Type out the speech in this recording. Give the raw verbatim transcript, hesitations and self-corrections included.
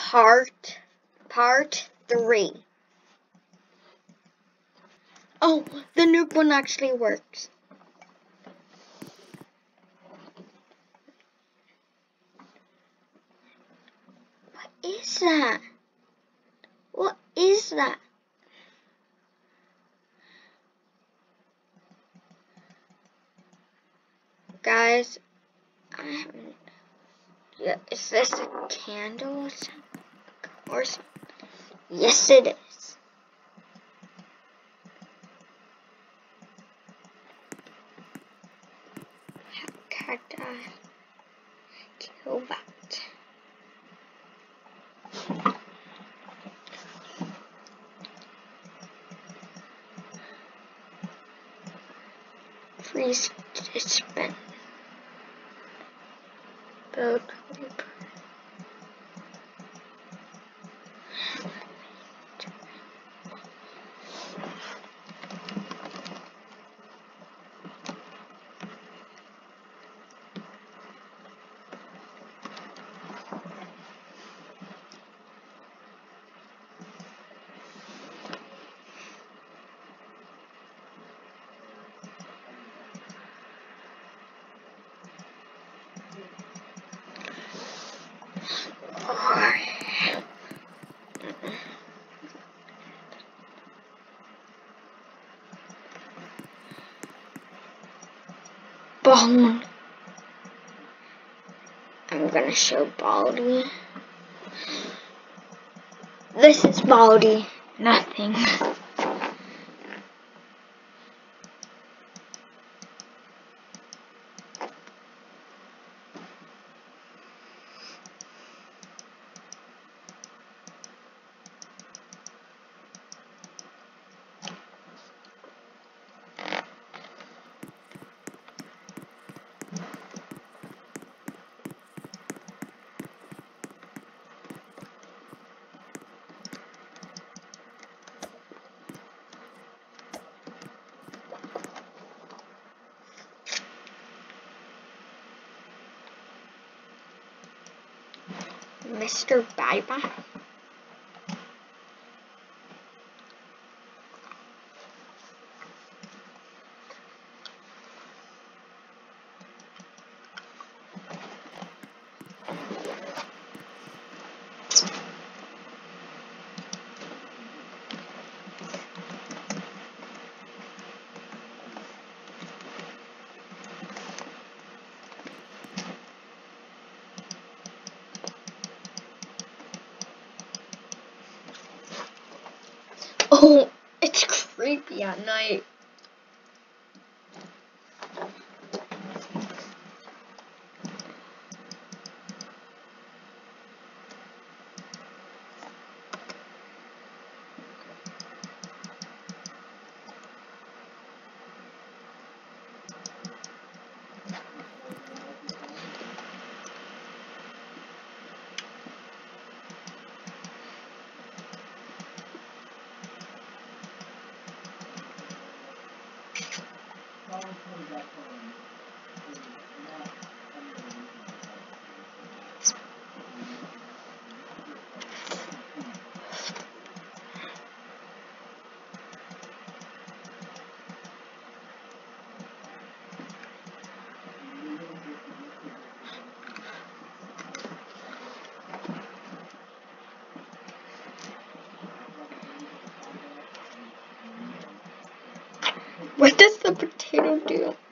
part, part three. Oh, the nuke one actually works. What is that? What is that? Guys, I haven't. Yeah, is this a candle or something? Or something? Yes, it is. Cacti. Kill that. Freeze dispense. Build creeper. Bone. I'm gonna show Baldi. This is Baldi. Nothing. Mister Bye-Bye. Oh, it's creepy at night. What does the potato do?